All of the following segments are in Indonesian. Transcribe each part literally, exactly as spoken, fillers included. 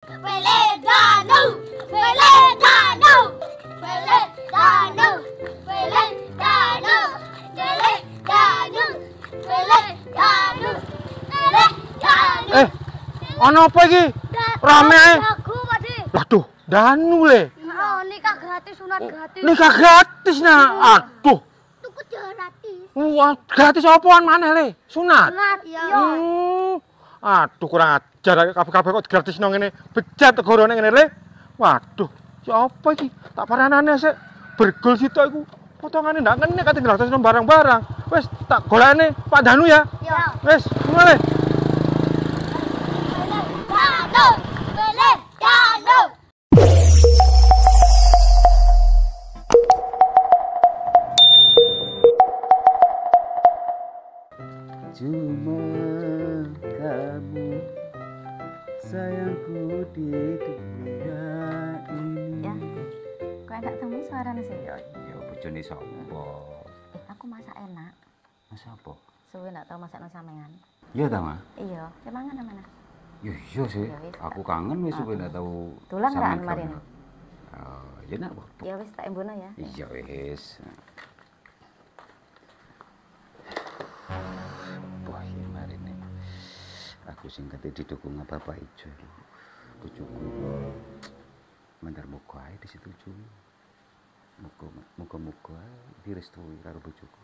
Weledanu, weledanu, weledanu, weledanu, weledanu, weledanu, weledanu. Eh, ana apa iki? Rame ae. Lagu, Pakde. Waduh, danu le. Oh, nikah gratis, sunat gratis. Nikah gratis nah. Aduh. Tuku gratis. Wah, gratis apaan maneh le? Sunat. Sunat, iya. Hmm. Aduh, kurang ajar kabeh-kabeh kok gratis nang ngene. Bejat tegorone ngene le. Waduh, siapa iki? Tak paranane sik. Bergol sitok iku. Potongane ndak ngene kate gratis nang barang-barang. Wis tak golane Pak Danu ya. Iya. Wis, mulai. Weledanu, weledanu. Cuma kamu sayangku di dunia ini. Ya, kok enggak temu suaranya sih? Ya, ya bojone sapa? Eh, aku masak enak. Masak apa? Suwe enggak tahu masak nang sampean. Iya ta, Ma? Iya, emang ana mana? Ya iya sih. Ya wis, Aku kangen wis suwe ndak tahu. Tulang nggak sampean kemarin? kapan. Oh, ya nak, Bu. Ya wis tak embono ya. Iya wis. Wah, ya mari nih. Aku sing kate didukung apa-apa ijo. Bojoku. Mandar muga ae disetujui. Muga muga-muga direstui karo bojoku.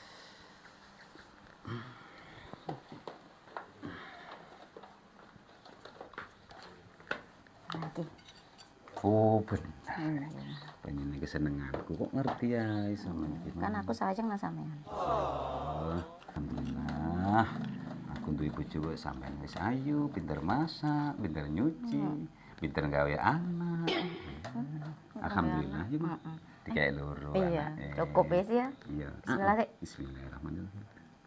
Lagi. Oh, benar. Pengen kesenenganku kok ngerti ya sama Kan aku sayang nang sampean. Oh, alhamdulillah. Aku duwe bojo sampean wis ayu, pinter masak, pinter nyuci, pinter gawe anak. Alhamdulillah ya, Bu. Dikae loro Iya, anake. cukup wis ya. Iya. Bismillah, Sik. Bismillahirrahmanirrahim.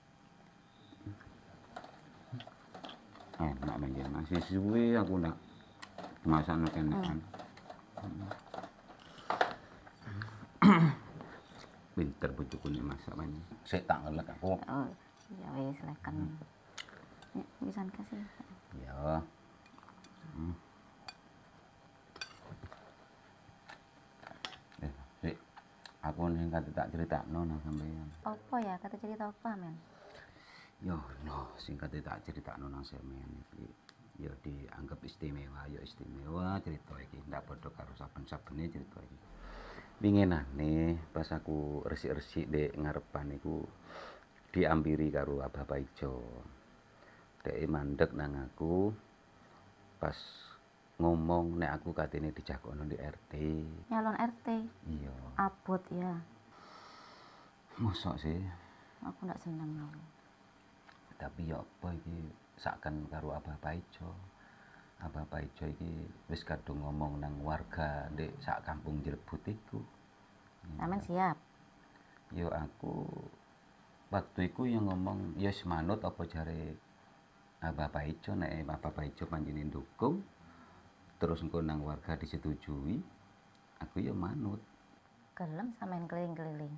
Enak menjen masih suwe aku ndak masak nek enakan. Pinter bojoku nek masak banyak. Sik tak ngelek aku. Oh, ya wis leken. Ya, bisa kasih. Ya. Hmm. Eh, Sik. Aku ning kate tak critakno nang sampeyan. Apa ya? Kata cerita apa, Men? Yo no, sing kate tak critakno nang sampeyan iki. Ya dianggap istimewa, ya istimewa cerita iki. Ndak padha karo saben-sabene cerita iki. Winginane pas aku resik-resik ndek ngarepan iku diampiri karo Abah Paijo. Dek mandek nang aku pas ngomong nek aku katene dijagono di R T. Nyalon R T. Iya. Abot ya. Mosok sih. Aku ndak seneng. Tapi ya apa iki sakken karo Abah Paijo. Abah Paijo iki wis kadung ngomong nang warga ndek sak kampung Jrebut iku. Sampean siap. Yo aku waktu iku yang ngomong ya wis manut apa jare Abah Paijo nek Abah Paijo panjene ndukung terus engko nang warga disetujui aku ya manut. Gelem sampean keliling-keliling.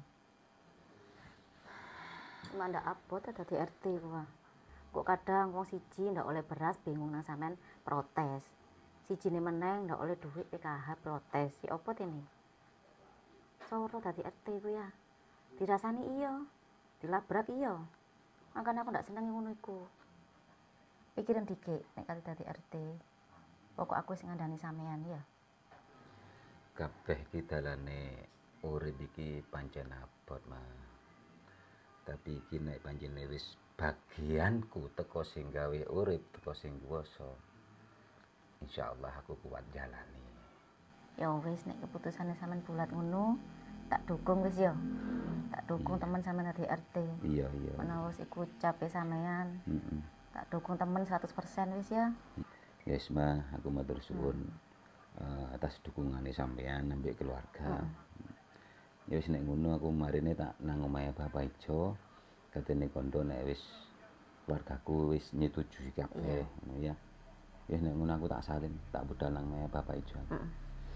Cuma ndak abot dadi R T kuwi. Kok kadang wong siji ndak oleh beras bingung nang sampean protes. Sijine meneng ndak oleh duit P K H protes. Si opo tene? Soro dadi R T ku ya. Dirasani iya, dilabrak iya. Makane aku ndak seneng ngono iku. Pikiran dikit nek kali dadi R T. Pokok aku sing ngandani sampean ya. Kabeh iki dalane urip iki pancen abot, Mas. Tapi iki nek panjene wis bagianku teko sing gawe urip, teko sing kuwasa. Insyaallah aku kuat jalani. Ya wis nek keputusane sampean bulat ngono, tak dukung wis ya. Tak dukung temen sampean dadi R T. Iya, iya. Menawa wis iku cape sampean. Heeh. Tak dukung temen seratus persen wis ya. Yes, Ma, aku matur suwun uh, atas dukungane sampean ambek keluarga. Ya wis nek ngono aku marine tak nang omahe Bapak Ijo. Katene kondo nek wis keluargaku wis nyetujui kabeh ngono ya. Ya nek ngono aku tak salin, tak budal nang omahe Bapak Ijo. Heeh.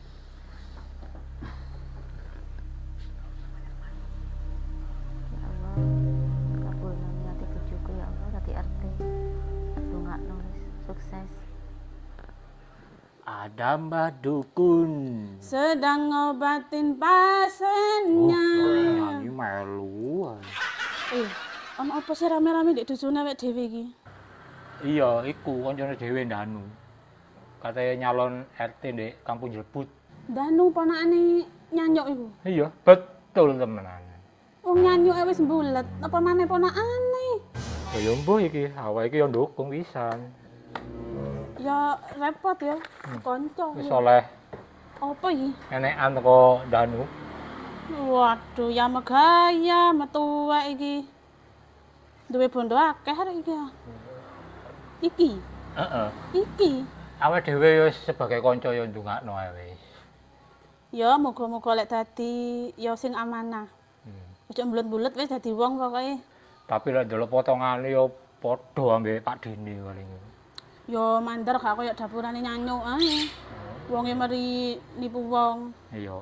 Ya Allah, kabulna niate bojoku ya Allah dadi R T. Tak dongakno wis sukses. Ada Mbah Dukun. Sedang ngobatin pasiennya. Oh, nyanyi melu. Eh, ono apa sih rame-rame di dusun awake dhewe iki? Iya, iku kancane dhewe Danu. Katanya nyalon R T di Kampung Jelbut. Danu ponakane nyanyuk iku. Iya, betul temenan. Wong nyanyuk wis mbulet, apa maneh ponakane? Ya mbuh iki, awake iki yo ndukung pisan. Ya repot ya, kanca. Wis oleh Apa iki? enekan teko Danu. Waduh, ya megaya metuwek iki. Duwe bondo akeh arek iki. ya. Iki, Heeh. iki. Awake dhewe wis sebagai kanca yo ndongakno ae wis. Ya muga-muga lek dadi ya sing amanah. Hmm. Ojo mbulet-mbulet wis dadi wong pokoke. Tapi lek ndelok potongane yo padha ambek Pak Dene paling. Ya mandar gak koyo dapurane nyanyuk ae. Wonge mari nipu wong. Iya.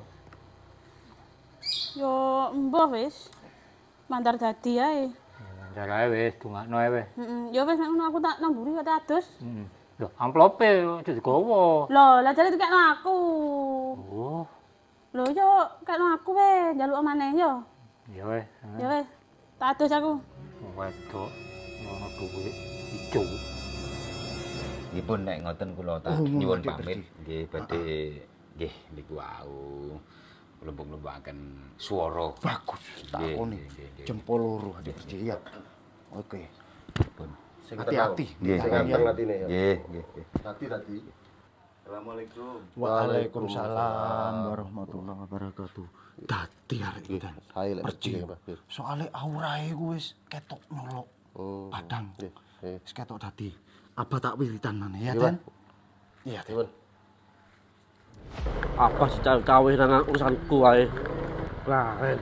Ya mbah wis. Mandar dadi ae. Mandar ae wis ndongakno ae wis. Heeh. Ya wis nek ngono aku tak namburi kate adus. Heeh. Lho, amplope aja digowo. Loh, lah jare dikekno aku. Oh, Lho yo kekno aku weh, njaluk maneh yo. iya wis. Ya wis. Tak adus aku. Wedok ngono duwe ijo. Nggih pun nek ngoten kula tak Oh, nyuwun Dik pamit Resti. nggih badhe nggih niku wau nglembung-lembaken swara. Bagus. Tak Nggih, koni. nggih, nggih, nggih. Jempol loro Dik Resti. Iya. Oke. Pun. Hati-hati. Nggih, Sing nggih. nganteng Nggih, nggih, nggih. Tadi tadi. Assalamualaikum. Waalaikumsalam warahmatullahi wabarakatuh. Dadi arek iki kan. Saya lek Perci. pergi, Mbak. Soale aurae ku wis ketok nyolok. Oh. Padang. Nggih, nggih. Wis ketok dadi. Apa tak wiritan maneh ya, Iya, Den? Pak. Iya, Den. Pun. Apa sih cawe-cawe nang urusanku ae. Keren.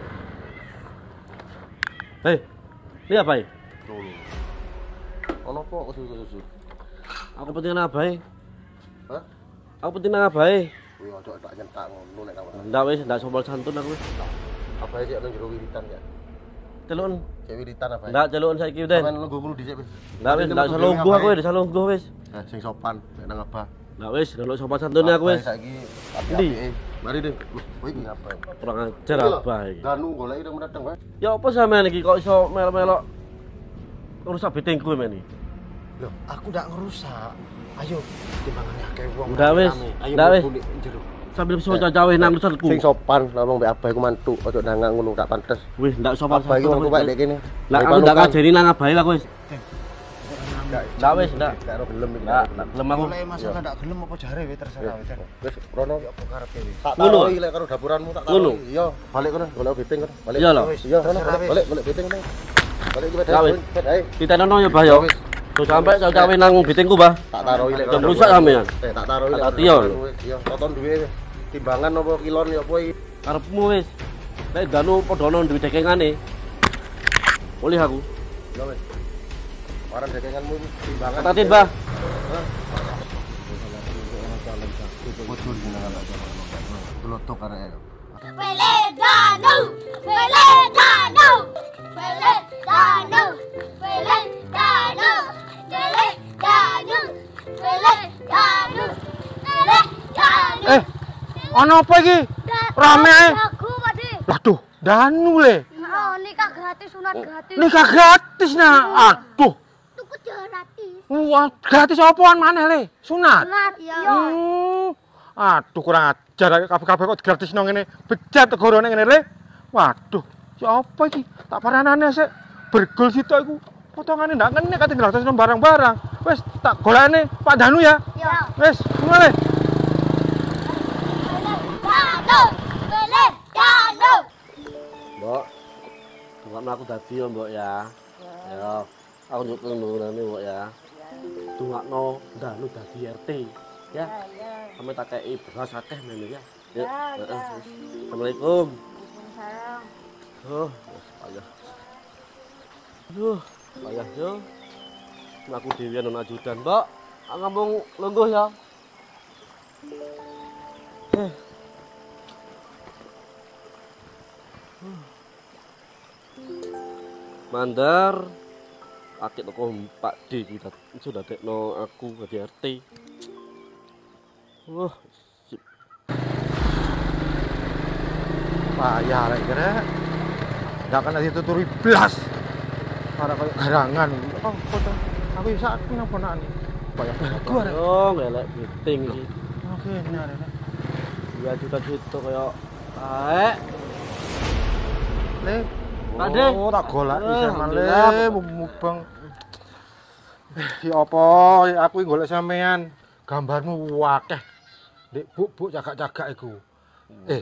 Hei, ini apa ya? Dulu. Ono apa kok susu-susu? Aku penting nang abahe. Hah? Aku penting nang abahe. Wih, ojo tak nyentak ngono nek kamu. Ndak wis, ndak sombol santun aku wis. Apa sih nang jero wiritan ya? Celukun. Cek wiritan apa? Ndak celukun saiki, Den. Sampeyan lungguh mulu dhisik wis. Ndak wis, ndak iso lungguh aku wis, iso lungguh wis. Eh, sing sopan nek nang apa? Ndak wis, ndelok sopan santune aku wis. Saiki Endi? api-apike. Mari deh. Kowe iki ngapa? Kurang ajar abahe iki. Danu goleki nang meneteng wae. Ya apa sampean iki kok iso melok-melok rusak betingku men iki? Loh, aku ndak ngerusak. Ayo, timbangannya akeh wong. Ndak wis, rame-rame. Ayo ndak wis. mlebu ning jero. Sambil iso cawe nang urusanku. Sing sopan ngomong mbek abah iku mantuk, ojo nangak ngono tak pantes. Wis, ndak sopan Abah iki wong tuwek dek kene. Lah aku ndak ngajeni nang abahe lah aku wis. Ndak wis, ndak. Gak ero gelem iki. Ndak, ndak gelem aku. Mulai masalah ndak gelem apa jare wis terserah wis, Den. Wis rono Apa karepe wis? tak Ngono. taruhi lek karo dapuranmu tak Ngono. taruhi. Iya, balik kono golek beting kono. Balik. Iya lho. Iya, kono Terserah, balik, wis. balik golek beting kono. Balik iki Ya, wis. bet ae. Ditenono ya, Bah ya. Wis. Tuh sampai cawe nang bitingku, Bah. Tak taruhi lek. Jam rusak sampean. Eh, tak taruhi lek. Hati-hati, yo. Iya, toton duwe wis. Timbangan apa kilon ya apa iki? Karepmu wis. Nek danu padha ono duwe dekengane. Boleh aku. Ya wis. Waran dekenganmu iki timbangan. Tatin, Bah. Bocor jenengan tak jalan. Gelotok arek. Pele Danu, Pele Danu, Pele Danu, Pele Danu, Pele Danu, Pele Danu, Pele Danu. Eh, ono apa iki? Rame ae. Lagu Pakde. Waduh, Danu le. Oh, nikah gratis, sunat gratis. Nikah gratis nah. Aduh. Tuku gratis. Wah, gratis apaan maneh le? Sunat. Sunat ya. Hmm. Aduh, kurang ajar kabeh-kabeh kok gratis nang ngene. Bejat tegorone ngene le. Waduh, ya apa iki? Tak paranane sik. Bergol sitok iku. Potongane ndak ngene kate gratis nang barang-barang. Wis tak golekne Pak Danu ya. Ya. Wis, mulai. Danu, Pele Danu. Mbok. Tunggu aku dadi ya, Mbok ya. Ya. Aku nyukur nurane, Mbok ya. Tungakno danu dadi R T. Ya. Sampe tak kei beras akeh men ya. Ya. Heeh. Assalamualaikum. Waalaikumsalam. Oh, payah. Aduh, payah yo. Aku dhewean ana ajudan, Mbok. Aku ngambung lungguh ya. Eh. Mandar akit toko Pak D kita sudah tekno aku dadi R T. Wah, sip. Payah lek kira. Ndak kena dituturi blas. Para koyo garangan. Oh, foto. Aku iso aku nang ponakane. Payah aku arek. Oh, ngelek meeting iki. Oke, benar ya. dua juta juta kaya ae. Le, Pakde. oh, tak golek Eh, bisa male alhamdulillah. mubeng. Ya apa, aku golek sampean. Gambarmu akeh. Ndek buk-buk cagak-cagak iku. Eh.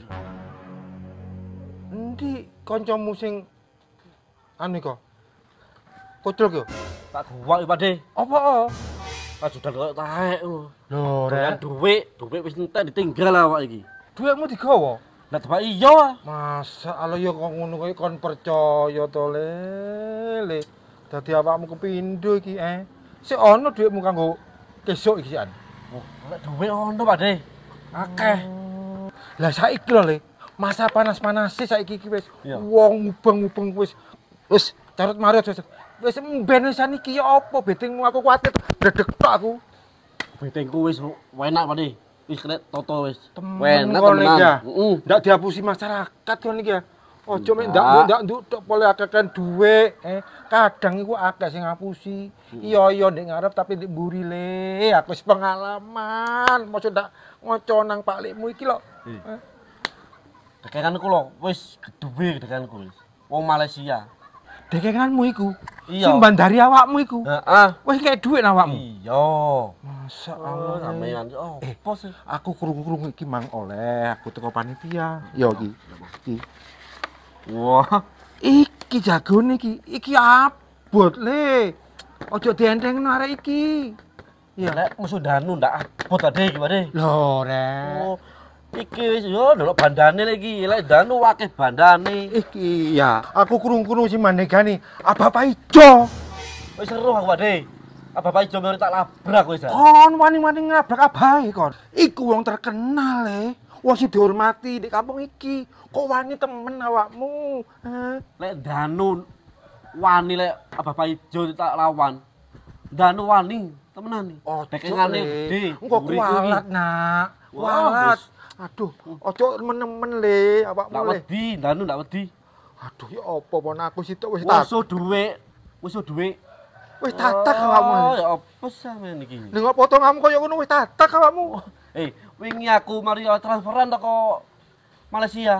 Endi kancamu sing anu kok? Kocok yo. Tak gowak iki, Pakde. Apa? Kajudan kaya taek lho. Lho, Kan Rek. duit, duit wis entek ditinggal awak iki. Duitmu digawa? Lah tepak iya. Masa ala ya kok ngono kowe kon percaya to, Le. Le. Dadi awakmu kepindho iki, eh. Sik ono duitmu kanggo kesuk iki sian. Oh, lek duit ono, Pakde. Akeh. Lah saiki lho, Le. Masa panas-panase saiki iki wis Iya. wong mubeng-mubeng wis wis carut marut wis. Wis mben wisan iki ya apa betingmu aku kuwatir bledek tok aku. Betengku wis enak, Pakde. Wis kena toto wis. Temen Enak kok, Le, temenan. ya. Heeh. Ndak diapusi masyarakat kon iki ya. Ojo mek ndak Enggak. ndak nduk tok pole akekan dhuwit, eh. Kadang iku akeh sing ngapusi. Iya iya ndek ngarep tapi ndek mburi, Le. Aku wis pengalaman. Mosok ndak ngoco nang paklikmu iki lho. Eh. Dekenganku lho, wis gedhe dekenganku wis. Wong Malaysia. Dekenganmu iku. Iya. Sing bandari awakmu iku. Heeh. Wis kek dhuwit awakmu. Iya. Masa Allah Allah. sampean. Oh, Eh, apa sih? Aku krungu-krungu iki mang oleh aku teko panitia. Ya iki. Iki. Wah, Iki jagone iki. Iki abot, Le. Ojo dientengno arek iki. ya lek musuh danu ndak abot ade iki, Pakde. Lho, Rek. Oh, iki wis yo ndelok bandane lagi. Lek danu akeh bandane. Iki ya, aku krungu-krungu si manegani. Apa apa ijo? Wis seru aku, Pakde. Apa-apa ijo mari tak labrak wis. Kon wani-wani ngabrak abahe kon. Iku wong terkenal, Le. Wong sing dihormati di kampung iki. Kok wani temen awakmu? Heh. Lek danu wani lek apa-apa ijo tak lawan. Danu wani temenan nih. Oh, dekengane gede. Engko Mburi kuwi. kualat, Nak. Wah, Kualat. wis. Aduh, ojo temen-temen, Le, awakmu, Ndak Le. wedi, danu ndak wedi. Aduh, ya apa pon aku sitok wis tak. Musuh dhuwit. Musuh dhuwit. Wis tatak awakmu. Oh, ya apa sampean iki? Lha ngapa potonganmu koyo ngono wis tatak awakmu? Eh, wingi aku mari transferan teko Malaysia.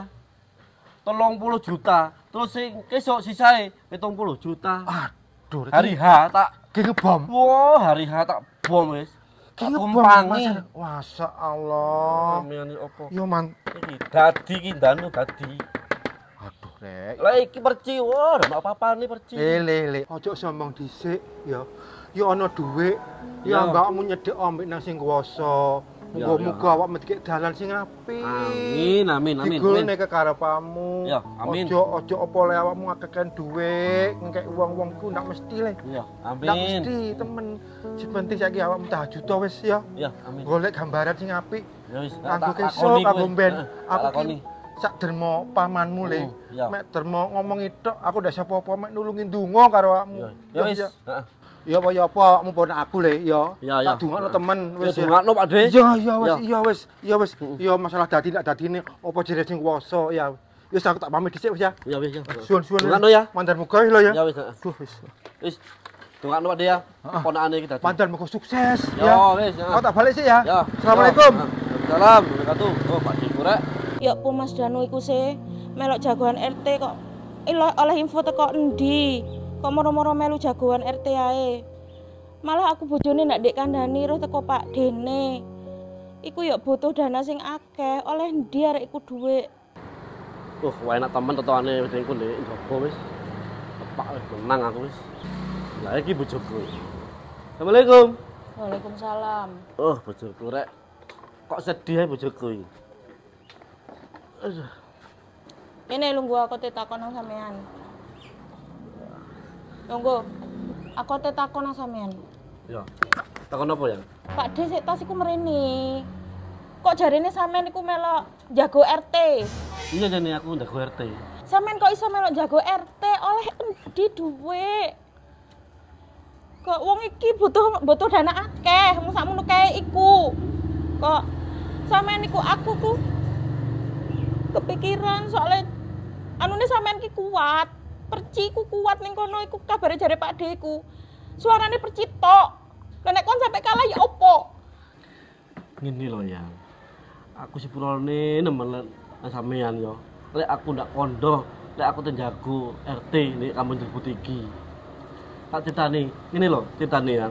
telung puluh juta. Terus sing kesuk sisae pitung puluh juta. Aduh, Hari H tak ki ngebom. wah, hari H tak bom wis. Ki Tak ngebom. tumpangi. Masya Allah. Sampeyan iki opo? Yo man. Iki dadi ki danu dadi. Aduh, Rek. Lah iki perci, wah, ora apa-apane perci. Le le le. Ojo sombong dhisik ya. Ya ana dhuwit. Ya Ya. mbakmu nyedhek ombek nang sing kuwasa. Ya, Muga-muga ya. awakmu dikek dalan sing apik. Amin, amin, amin. amin. Digulne kekarepamu. Ya, amin. Ojo ojo apa le awakmu ngakeken dhuwit, ngekek wong-wong ku ndak mesti le. Iya, Ndak amin. mesti temen. Sing penting saiki awakmu tahajud to wis ya. Iya, amin. Golek gambaran sing apik. Ya wis, Kanggo tak kesuk lakoni kanggo kuwi. mben. Heeh, tak Aku lakoni. ki sak dermo pamanmu le. Oh, iya. Mek dermo ngomong tok aku ndak sapa-apa mek nulungi ndonga karo awakmu. Ya, ya wis. Heeh. Ya apa ya apa awakmu pon aku le ya. Ya, ya. Tak dungakno temen Wis wis ya. dongakno, Pakde. Iya iya wis Ya. iya wis iya wis. Ya masalah dadi ndak dadine apa jere sing kuwasa ya. Wis aku tak pamit dhisik wis ya. Ya wis ya. Suwun-suwun. Dongakno ya. Mandar muga lho ya. Ya wis, heeh. Duh wis. Wis. Dongakno Pakde ya. Ponakane iki dadi. Mandar muga sukses Ya ya. wis, ya. Aku tak balik sih ya. Ya. Assalamualaikum. Waalaikumsalam. Wabarakatuh. Oh, Pak Dikurek. Ya apa Mas Danu iku sih melok jagoan R T kok ilo oleh info teko endi? Kok moro-moro melu jagoan R T ae. Malah aku bojone ndak ndek kandhani terus teko Pak Dene. Iku ya butuh dana sing akeh, oleh endi arek iku dhuwit. Uh, wah enak temen totoane wedengku ndek Indobo wis. Tepak wis tenang aku wis. Lah iki bojoku. Assalamualaikum. Waalaikumsalam. Oh, bojoku rek. Kok sedih ae bojoku iki. Aduh. Ini lungguh aku tetakon nang sampean. Lungguh. Aku tetakon nang sampean. Ya. Takon apa ya? Pak D sik tas iku mrene. Kok jarine sampean iku melok jago R T? Iya jane aku ndak R T. Sampean kok iso melok jago R T oleh endi dhuwit? Kok wong iki butuh butuh dana akeh, mung sakmono kae iku. Kok Sampeyan iku aku ku kepikiran soalnya anune sampeyan ki kuat. Perci ku kuat ning kono iku kabare jare Pak Deku. Suarane perci tok. Lah nek kon sampe kalah ya opo? Ngene lho ya. Aku sepurane nemen sampean yo. Lek aku ndak kondo, lek aku tenjago R T nek kampung Jelbut iki. Tak critani, ngene lho critane yang.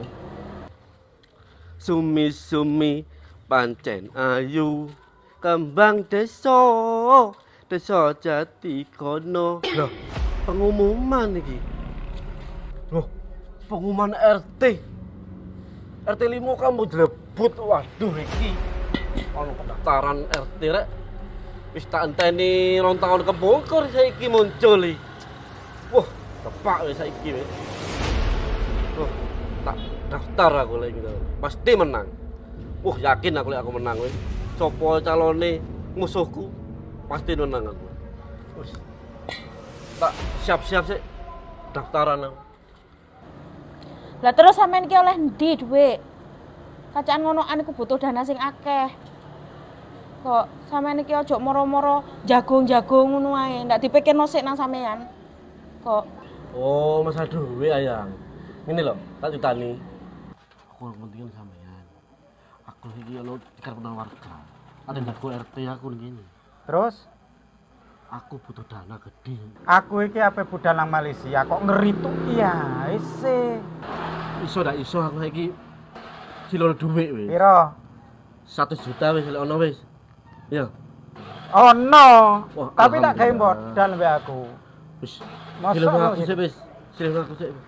Sumi-sumi pancen ayu kembang desa desa jati kono. Loh, pengumuman iki. Loh, pengumuman R T. R T lima kamu Jelbut. Waduh iki. Ono pendaftaran R T rek. Wis tak enteni rong tahun kebongkor saiki muncul iki. Wah, tepak wis saiki wis. Wah, tak daftar aku lek gitu. Pasti menang. Wah, yakin aku lek aku menang wis. Sopo calone musuhku pasti menang aku. Wis. Tak siap-siap sih daftaran aku. Lah terus sampean iki oleh ndi dhuwit? Kacaan ngonoan iku butuh dana sing akeh. Kok sampean iki aja moro-moro jagung-jagung ngono ae, ndak dipikirno sik nang sampean. Kok Oh, masalah duit ayang. Ini loh, tak critani. Aku pentingin sampean. Aku iki ono dikarepan warga. Ada ndak R T aku ngene. Terus Aku butuh dana gede. aku iki ape budal nang Malaysia kok ngerituk iya isi. Iso ndak iso aku saiki silor duit wis. Piro? satu juta wis lek ono wis. Ya. Oh no. Wah, Tapi tak gawe alhamdulillah. modal mbek aku. Wis. Masa Silor lo aku gitu? sik wis. Silor aku sik.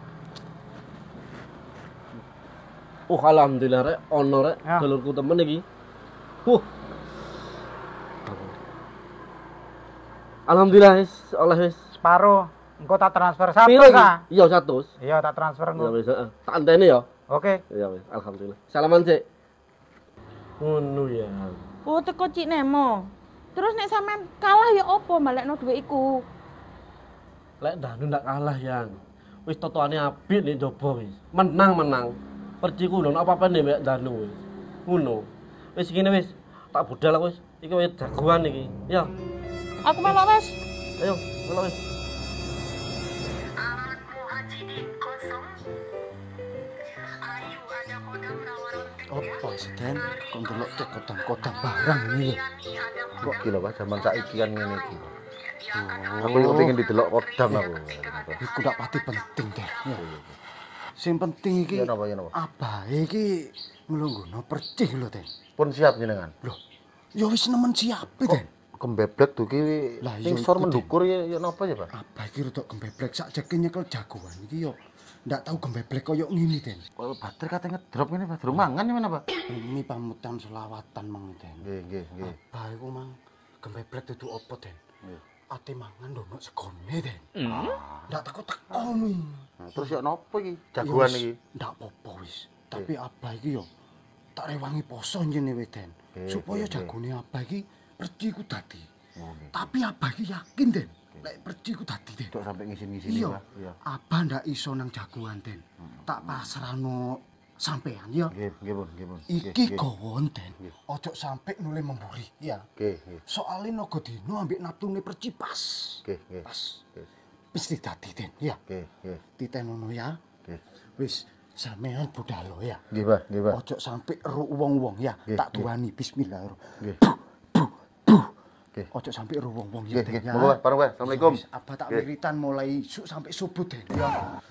Oh, alhamdulillah rek ono rek Ya. dulurku temen iki. Huh. Alhamdulillah wis oleh wis. Separo. Engko tak transfer satu Piro iki? ta? Iya satu. Iya tak transfer Ya engko. wis, heeh. Tak anteni ya. Oke. Ya wis, alhamdulillah. Salaman sik. Ngono ya. oh teko Cik Nemo. Terus nek sampean kalah ya opo balekno dhuwit iku? Lek Danu ndak kalah yang. Wis totoane apik nek njaba wis. Menang-menang. Perci ku nang apa-apa nek mbek Danu wis. Ngono. Wis ngene wis. Tak budal aku wis. Iki wis jagoan iki. Ya. Aku melok wes. Ayo, melok wis. Apa sih Den? Kok ndelok tek kodang-kodang barang ini lho. Kok gila Pak zaman saiki kan ngene iki. Aku yo pengen didelok kodam aku. Iku ndak pati penting Den. Ya. Sing penting iki Ya napa ya napa? abahe iki nglungguhno percih lho Den. Pun siap jenengan. Loh, ya wis nemen siape Den. Kembeblek tuh ki Lah, iya ning sor iku, Den. mendukur ya ya napa ya Pak? Abah iki rada gembeblek sakjeke nyekel jagoan iki yo ndak tau gembeblek koyo ngene Den. Kok bater kate ngedrop ngene Pak. Durung mangan mana Pak? Ini pamutan selawatan mang Den. Nggih nggih nggih. Abah iku mang gembeblek dudu apa Den? Nggih. Ate mangan ndono segone Den. Ndak teko-teko mi. Nah, terus ya napa iki? Jagoan iki. Ndak apa-apa wis. Tapi abah iki yo tak rewangi poso njene we Den. Nggih, Supaya nggih, jagone abah iki perci ku dadi. Oh, nggih. Tapi abah iki yakin Den, lek perci ku dadi Den. Cok sampai ngisin-ngisini Iya, Pak. Iya. abah ndak iso nang jagoan Den. Tak pasrahno sampean ya. Nggih nggih Pun nggih Pun. Iki gawon Den. Ojo sampe nule memburi ya. Nggih nggih Soale naga dina ambek naptune perci pas. nggih nggih. Pas. Mesti dadi Den ya. Nggih nggih Titenono ya. nggih. Wis sampean budalo ya. Nggih Pak nggih Pak. Ojo sampe ero wong-wong ya. Nggih, Tak nggih. tuani bismillahirrahmanirrahim. Nggih. Nggih. Ojo sampe ero wong-wong Nggih ya Den nggih. ya. Monggo Pak, bareng Pak. Assalamualaikum. Wis, Abah tak Nggih. wiritan mulai isuk sampai subuh Den ya.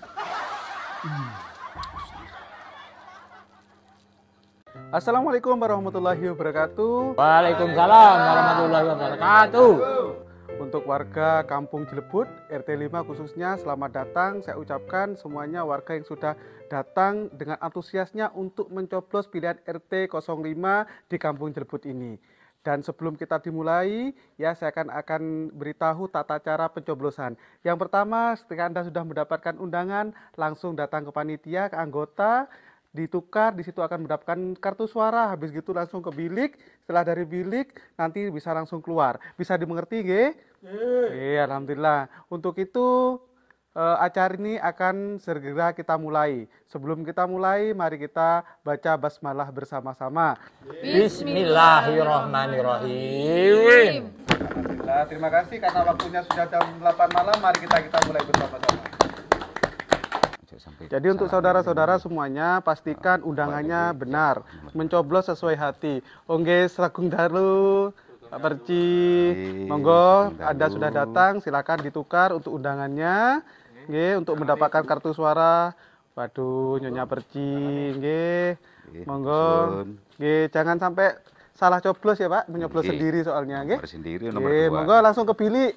Assalamualaikum warahmatullahi wabarakatuh. Waalaikumsalam warahmatullahi wabarakatuh. Untuk warga Kampung Jelebut R T lima khususnya selamat datang. Saya ucapkan semuanya warga yang sudah datang dengan antusiasnya untuk mencoblos pilihan R T nol lima di Kampung Jelebut ini. Dan sebelum kita dimulai, ya saya akan akan beritahu tata cara pencoblosan. Yang pertama, ketika Anda sudah mendapatkan undangan, langsung datang ke panitia, ke anggota, ditukar, di situ akan mendapatkan kartu suara, habis gitu langsung ke bilik, setelah dari bilik nanti bisa langsung keluar. Bisa dimengerti, nggih? Iya, alhamdulillah. Untuk itu eh, acara ini akan segera kita mulai. Sebelum kita mulai, mari kita baca basmalah bersama-sama. Bismillahirrahmanirrahim. Alhamdulillah, terima kasih karena waktunya sudah jam delapan malam. Mari kita kita mulai bersama-sama. Jadi untuk saudara-saudara semuanya pastikan undangannya benar, mencoblos sesuai hati. Ongge Seragung Daru, Pak Perci, monggo Anda sudah datang, silakan ditukar untuk undangannya, nggih, untuk mendapatkan kartu suara. Waduh, Nyonya Perci, nggih, monggo, nggih, jangan sampai salah coblos ya Pak, menyoblos Nggih. sendiri soalnya, nggih. Sendiri nomor Nggih, dua. monggo langsung ke bilik.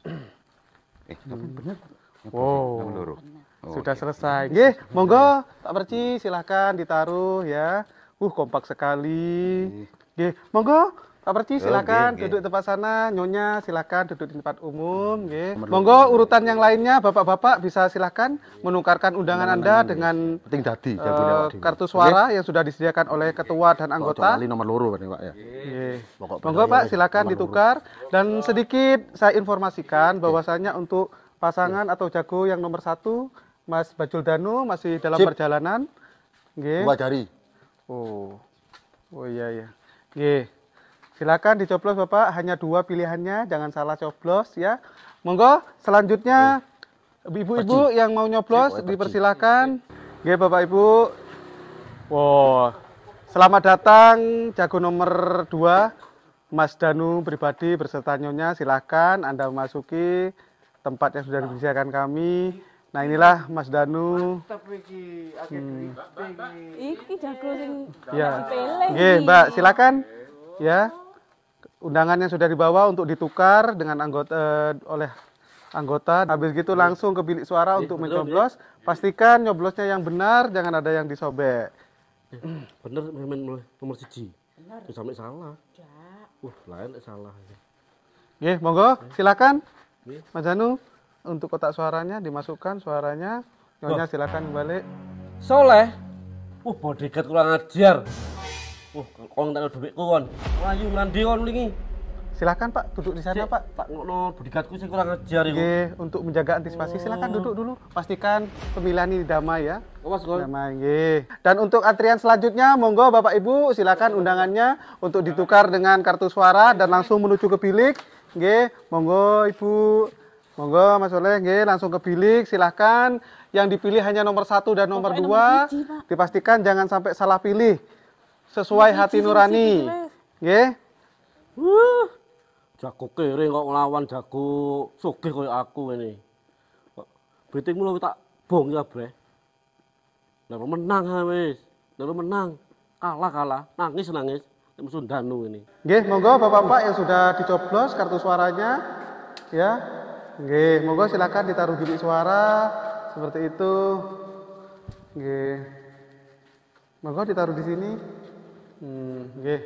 Eh, tapi bener. Wow. Nomor loro. Oh, Sudah iya. selesai. Nggih, monggo Pak Perci silahkan ditaruh ya. Uh, kompak sekali. Nggih, monggo Pak Perci Oh, silahkan nggih, nggih. duduk tempat sana. Nyonya silahkan duduk di tempat umum. Nggih. Monggo urutan yang lainnya Bapak-bapak bisa silahkan menukarkan undangan Anda dengan Penting dadi eh, jagone awak dhewe. kartu suara yang sudah disediakan oleh ketua dan anggota. Kali nomor loro Pak ya. Nggih. Pokok Monggo bedanya Pak ya, silakan nomor ditukar dan sedikit saya informasikan bahwasanya untuk pasangan atau jago yang nomor satu Mas Bajul Danu masih dalam Sip. perjalanan. Nggih. Dua jari. Oh. Oh iya ya. Nggih. Silakan dicoblos Bapak, hanya dua pilihannya, jangan salah coblos ya. Monggo selanjutnya ibu-ibu yang mau nyoblos Sip, dipersilakan. Nggih Bapak Ibu. Wow. Selamat datang jago nomor dua Mas Danu pribadi beserta Nyonya, silakan Anda memasuki tempat yang sudah disediakan kami. Nah inilah Mas Danu. Hmm. Iki jago sing Ya. pilih. Nggih, Mbak, silakan. Ya. Undangan yang sudah dibawa untuk ditukar dengan anggota eh, oleh anggota. Habis gitu langsung ke bilik suara untuk mencoblos. Pastikan nyoblosnya yang benar, jangan ada yang disobek. Bener main nomor siji. Bener. Sampai salah. Uh, lain salah. Nggih, monggo silakan. Nggih. Mas Danu untuk kotak suaranya dimasukkan suaranya. Nyonya silakan balik. Soleh. Uh, bodyguard kurang ajar. Uh, kon tak dhuwitku kon. Ayu nandi kon wingi. Silakan Pak, duduk di sana Sik, Pak. Tak ngono bodyguardku sing kurang ajar iku. Nggih, untuk menjaga antisipasi silakan duduk dulu. Pastikan pemilihan ini damai ya. Awas kon. Damai, nggih. Dan untuk antrian selanjutnya, monggo Bapak Ibu silakan undangannya untuk ditukar dengan kartu suara dan langsung menuju ke bilik. Nggih, monggo Ibu. Monggo Mas Soleh, nggih, langsung ke bilik. Silakan. Yang dipilih hanya nomor satu dan nomor Pokoknya dua. nomor siji, Pak. Dipastikan jangan sampai salah pilih. Sesuai Nomor hati siji, nomor nurani. siji, wes. Nggih. Uh, jago kere kok nglawan jago sugih koyo aku ini. Kok betingmu lu tak bong ya, Bre. Nek menang ha wis. Nek menang, kalah kalah, nangis nangis. Nek musuh Danu ini. Nggih, monggo Bapak-bapak yang sudah dicoblos kartu suaranya. Ya. Nggih, monggo silakan ditaruh bilik suara seperti itu. Nggih. Monggo ditaruh di sini. Hmm, nggih.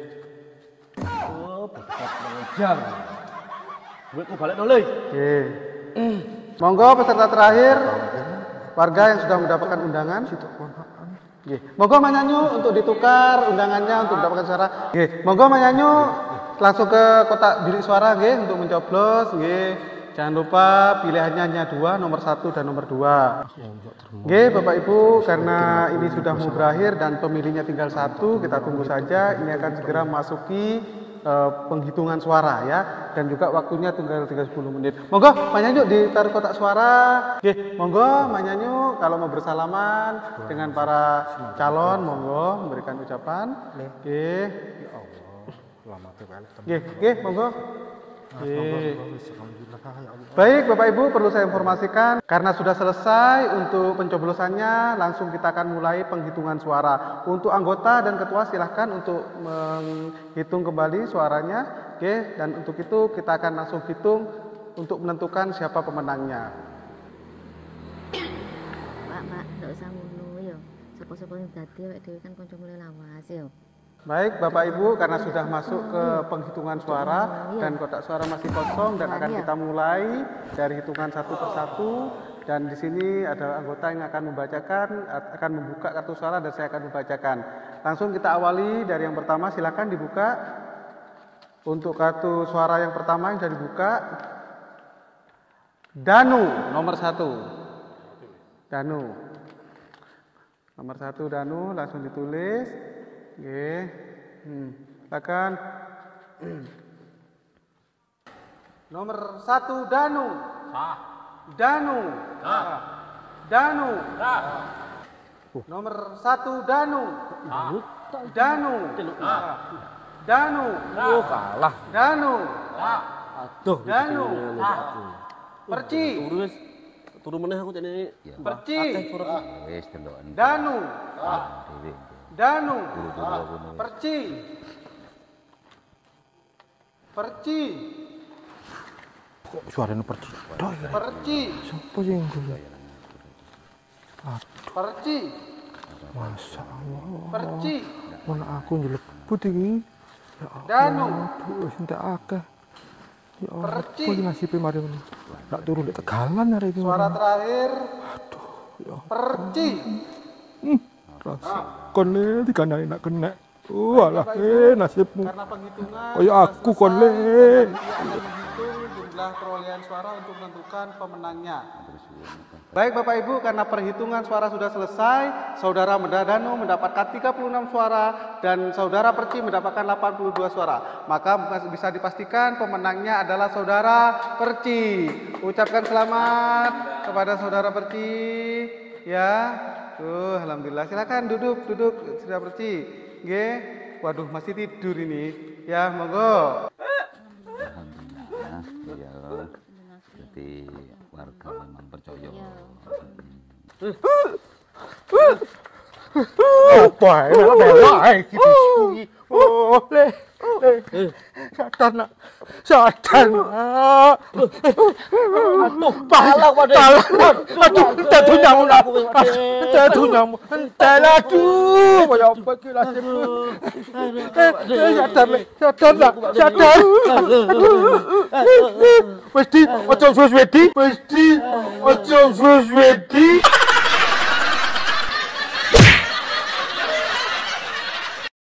Oh, bodyguard mengajar. Duitku balik dole. Nggih. Monggo peserta terakhir warga yang sudah mendapatkan undangan. Nggih. Monggo Manyanyu untuk ditukar undangannya untuk mendapatkan suara. Nggih. Monggo Manyanyu langsung ke kotak bilik suara nggih untuk mencoblos nggih. Jangan lupa pilihannya hanya dua, nomor satu dan nomor dua. Oke, Bapak Ibu, karena ini sudah mau berakhir dan pemilihnya tinggal satu, kita tunggu saja. Ini akan segera memasuki eh, penghitungan suara ya, dan juga waktunya tinggal tiga puluh menit. Monggo, Pak Nyanyu ditaruh kotak suara. Oke, monggo, Pak Nyanyu kalau mau bersalaman dengan para calon, monggo memberikan ucapan. Oke, oke, oke, monggo. Oke. Baik Bapak Ibu, perlu saya informasikan karena sudah selesai untuk pencoblosannya, langsung kita akan mulai penghitungan suara. Untuk anggota dan ketua silahkan untuk menghitung kembali suaranya. Oke, dan untuk itu kita akan langsung hitung untuk menentukan siapa pemenangnya. Pak, Pak, ndak usah ngono ya. Sapa-sapa sing dadi awake dhewe kan kanca mulai lawas ya. Baik Bapak Ibu, karena sudah masuk ke penghitungan suara dan kotak suara masih kosong dan akan kita mulai dari hitungan satu persatu, dan di sini ada anggota yang akan membacakan, akan membuka kartu suara dan saya akan membacakan. Langsung kita awali dari yang pertama, silakan dibuka. Untuk kartu suara yang pertama yang sudah dibuka, Danu nomor satu. Danu. Nomor satu Danu, langsung ditulis. Oke. Hmm. Silakan. Nomor satu Danu. Sah. Danu. Sah. Danu. Sah. Nomor satu Danu. Sah. Danu. Sah. Danu. Oh, kalah. Danu. Sah. Aduh, Danu. ah. Perci. Turun, turun meneh aku ini. Perci. Wis delok. Danu. Dhewe. Danu. Guru-guru ngono. Perci. Perci. Kok suarane perci? Tok ya. Perci. Sopo sing nggo? Perci. Masya Allah. Perci. Mun aku njlebut iki. Ya Allah. Danu. Wis entek akeh. Ya Allah. Perci. Kok nasibe mari ngono. Ndak turu ndek Tegalan arek iki. Suara terakhir. Aduh, ya. Perci. Rasa kon le dikandani nak kena. Oh, alah eh nasibmu. Karena penghitungan. Oh ya aku kon le. Dia akan menghitung jumlah perolehan suara untuk menentukan pemenangnya. Baik Bapak Ibu, karena perhitungan suara sudah selesai, Saudara Danu mendapatkan tiga puluh enam suara dan Saudara Perci mendapatkan delapan puluh dua suara. Maka bisa dipastikan pemenangnya adalah Saudara Perci. Ucapkan selamat kepada Saudara Perci. Ya, tuh alhamdulillah. Silakan duduk, duduk Saudara Perci. Nggih. Waduh, masih tidur ini. Ya, monggo. Alhamdulillah. Ya. Jadi warga memang percaya. Apa ini lah bela iki diskusi. Oh, le. Le. Sadar nak. Sadar nak. Aduh, pala wae. Aduh, dadu nyamu nak. Dadu nyamu. Entel aduh, kaya apa iki nasibmu. Eh, sadar le. Sadar nak. Sadar. Mesti ojo suwe-suwe di. Mesti ojo suwe-suwe di.